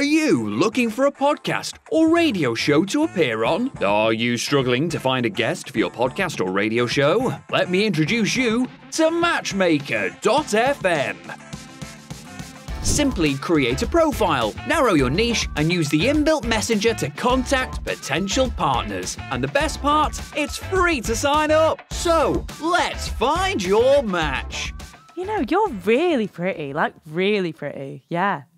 Are you looking for a podcast or radio show to appear on? Are you struggling to find a guest for your podcast or radio show? Let me introduce you to MatchMaker.fm. Simply create a profile, narrow your niche, and use the inbuilt messenger to contact potential partners. And the best part, it's free to sign up. So, let's find your match. You know, you're really pretty, like really pretty, yeah.